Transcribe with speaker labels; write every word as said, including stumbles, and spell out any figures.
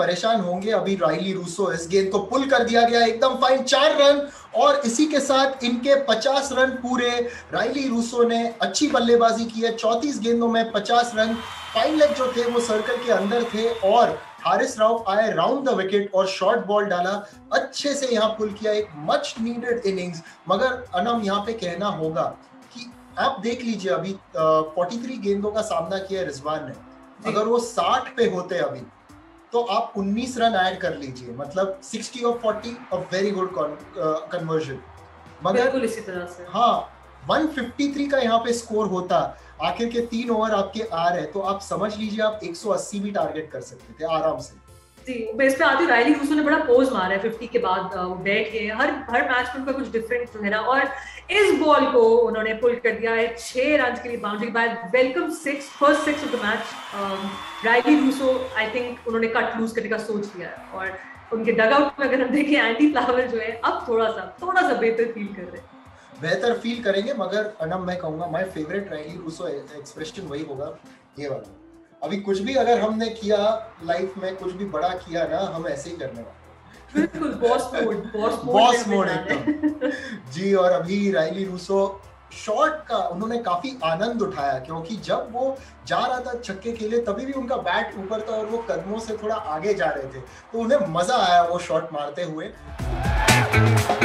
Speaker 1: परेशान होंगे। अभी राइली रूसो, इस गेंद को पुल कर दिया गया, एकदम फाइन, चार रन, और इसी के साथ इनके पचास रन पूरे। राइली रूसो ने अच्छी बल्लेबाजी की है, चौंतीस गेंदों में पचास रन। फाइन लेग जो थे वो सर्कल के अंदर थे और हारिस राव आए राउंड द विकेट और शॉर्ट बॉल डाला, अच्छे से यहाँ पुल किया, एक मच नीडेड इनिंग्स। मगर अनम यहाँ पे कहना होगा कि आप देख लीजिए, अभी तैंतालीस गेंदों का सामना किया है रिजवान ने, अगर वो साठ पे होते अभी तो आप उन्नीस रन ऐड कर लीजिए, मतलब साठ और चालीस, अ वेरी गुड कन्वर्जन।
Speaker 2: मगर इसी तरह से
Speaker 1: हाँ, एक सौ तिरेपन का यहाँ पे स्कोर होता, आखिर के तीन ओवर आपके आ रहे, तो आप समझ लीजिए आप एक सौ अस्सी भी टारगेट कर सकते थे आराम से।
Speaker 2: जी, बेस पे आती राइली रूसो ने बड़ा पोज मारा है पचास के बाद, वो बैठ के हर हर मैच में उनका कुछ डिफरेंट जो है ना, और इस बॉल को उन्होंने पुल कर दिया है छह रन के लिए boundary by welcome six, first six of the match. Rilee Rossouw I think उन्होंने कट लूज करने का सोच लिया है, और उनके डगआउट में अगर हम देखें एंडी फ्लावर जो है अब थोड़ा सा थोड़ा सा बेहतर फील कर रहे हैं,
Speaker 1: बेहतर फील करेंगे। मगर अनम मैं कहूंगा my favourite Rilee Rossouw expression वही होगा, ये वाला। अभी कुछ भी अगर हमने किया लाइफ में, कुछ भी बड़ा किया ना, हम ऐसे ही करने वाले,
Speaker 2: बिल्कुल boss mode, boss mode
Speaker 1: boss mode एकदम। जी, और अभी राइली रूसो शॉट का उन्होंने काफी आनंद उठाया, क्योंकि जब वो जा रहा था छक्के के लिए तभी भी उनका बैट ऊपर था और वो कदमों से थोड़ा आगे जा रहे थे, तो उन्हें मजा आया वो शॉट मारते हुए।